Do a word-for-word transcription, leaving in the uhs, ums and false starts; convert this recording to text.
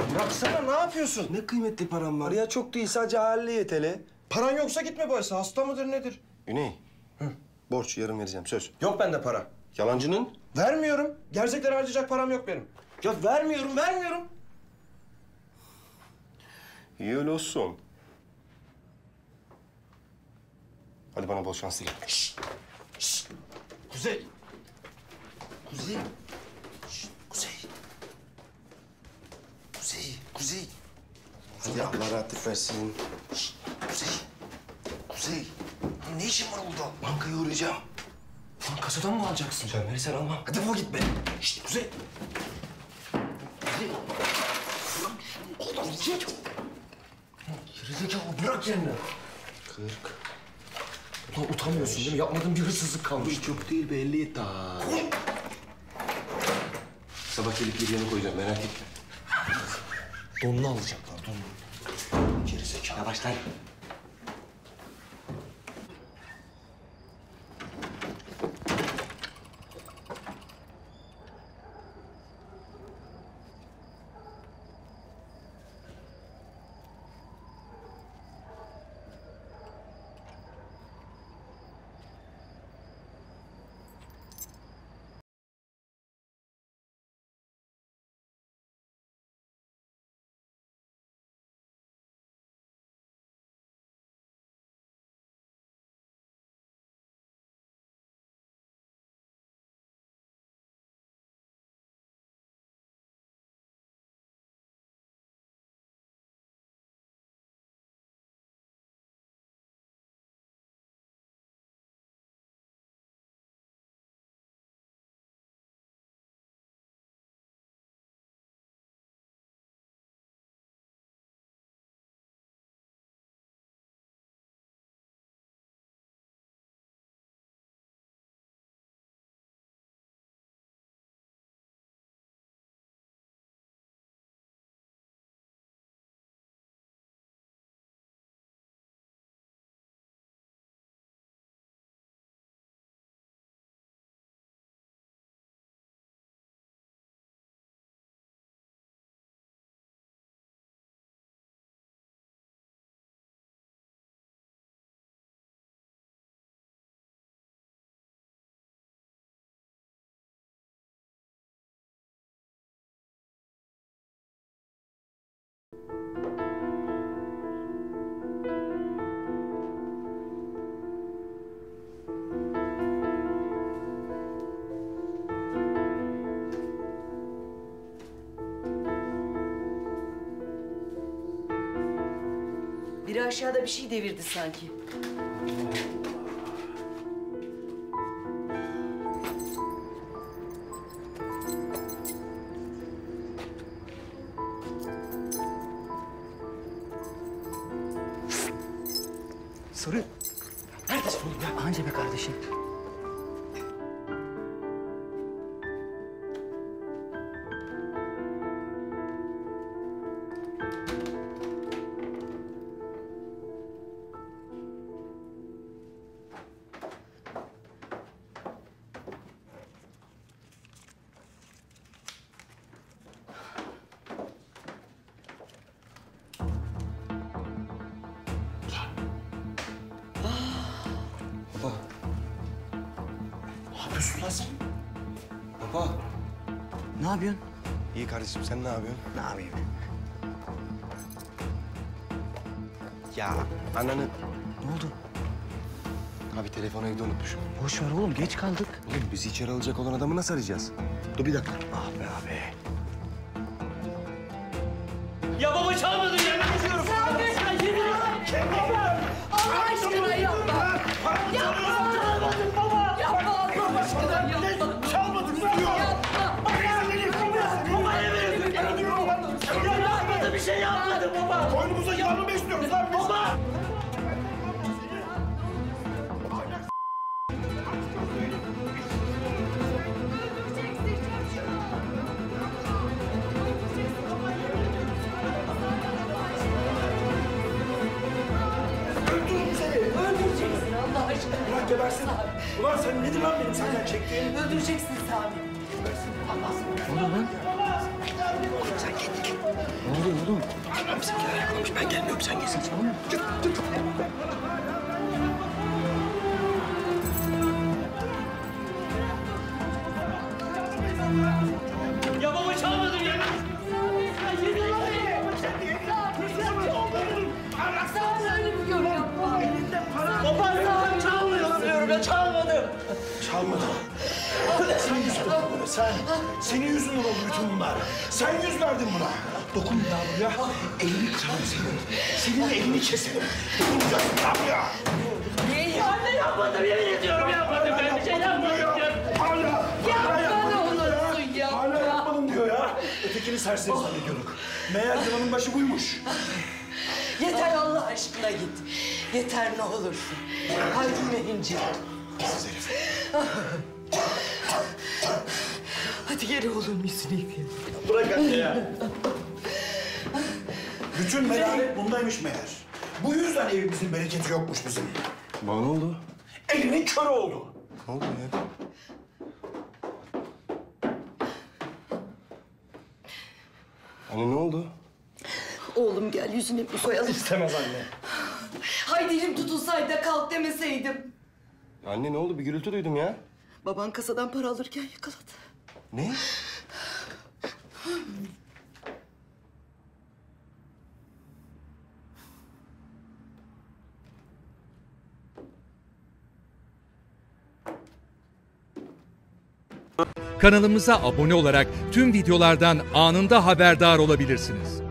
bıraksana, ne yapıyorsun? Ne kıymetli param var ya, çok değil, sadece halli yeteli. Paran yoksa gitme bahse, hasta mıdır nedir? Güney, Hı. borç yarın vereceğim, söz. Yok bende para. Yalancının? Vermiyorum. Gerzekleri harcayacak param yok benim. Ya vermiyorum, vermiyorum. İyi öyle olsun. Hadi bana bol şans dile. Şşt! Şşt! Kuzey! Kuzey! Şşt! Kuzey! Kuzey! Kuzey! Hadi Allah rahatlık versin. Şşt! Kuzey! Kuzey! Ne işin var orada? Bankaya uğrayacağım. Lan kasadan mı alacaksın? Sen verirsen almam. Hadi defol git be. Şşt Kuzey. Kuzey. Bırak şunu. Gidecek. Gerizekalı bırak yerini. Kırk. Ulan utanmıyorsun değil mi? Yapmadığın bir hırsızlık kalmış. Hiç çok değil, belli daha. Sabah gelip yerine koyacağım, merak etme. Donunu alacaklar, donunu. Gerizekalı. Yavaş lan. Biri aşağıda bir şey devirdi sanki. Sarı. Neredesin oğlum ya? Anca be kardeşim. Baba. Ne yapıyorsun lan sen? Baba. Ne yapıyorsun? İyi kardeşim, sen ne yapıyorsun? Ne yapayım? Ya ananı... Ne oldu? Abi telefonu evde unutmuşum. Boş ver oğlum, geç kaldık. Oğlum bizi içeri alacak olan adamı nasıl arayacağız? Dur bir dakika. Ah be abi. Ya baba çalmadın ya, ne yapıyorum? Allah aşkına yapma. Yapma. Çalmadın baba. Yapma Allah aşkına yapma. Çalmadın diyor. Yapma. Baba ne verirsin? Ya yapmadı, bir şey yapmadı baba. Boynumuza yağ mı besliyoruz lan biz? Baba. Öldürürüm seni. Öldüreceksin Allah aşkına. Ulan gebersin. Ulan sen nedir lan benim senden çektiğim? Öldüreceksin Sami. Ne oluyor lan? Sen git git. Ne oluyor oğlum? Tamam bizimkiler yakalamış. Ben gelmiyorum. Sen gelsin. Tamam mı? Git git. Ya baba çalmadım ya. Baba ben çalmıyorum diyorum ya çalmadım. Çalmadı. Sen yüzünden bunları, sen. Senin yüzünden oldu bütün bunlar. Sen yüz verdin buna. Dokunma ya buraya. Elini kırarım senin. Senin elini keserim. Dokunmayacaksın ya buraya. Anne yapmadım yemin ediyorum yapmadım ben bir şey yapmadım diyorum. Hala. Hala yapmadım diyor ya. olursun ya. Hala yapmadım diyor ya. Ötekini serseri zannediyorduk. Meğer yılanın başı buymuş. Yeter Allah aşkına git. Yeter ne olursun. Haydi Mehinci. Siz herif. Hadi geri oğlum yüzünü yıkayalım. Bırak anne ya. Bütün melanet bundaymış meğer. Bu yüzden evimizin bereketi yokmuş bizim. Bana ne oldu? Elinin körü oldu. Ne oldu ya? Anne ne oldu? Oğlum gel yüzünü bir koyalım. İstemez anne. Haydi elim tutulsaydı da kalk demeseydim. Anne ne oldu? Bir gürültü duydum ya. Baban kasadan para alırken yakaladı. Ne? Kanalımıza abone olarak tüm videolardan anında haberdar olabilirsiniz.